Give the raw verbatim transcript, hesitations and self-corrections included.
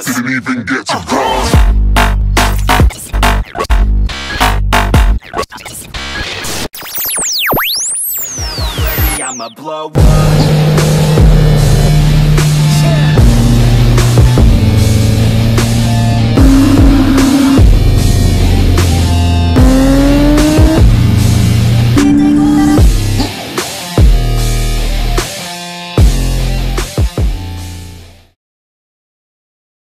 didn't even get to cross. I'ma blow up.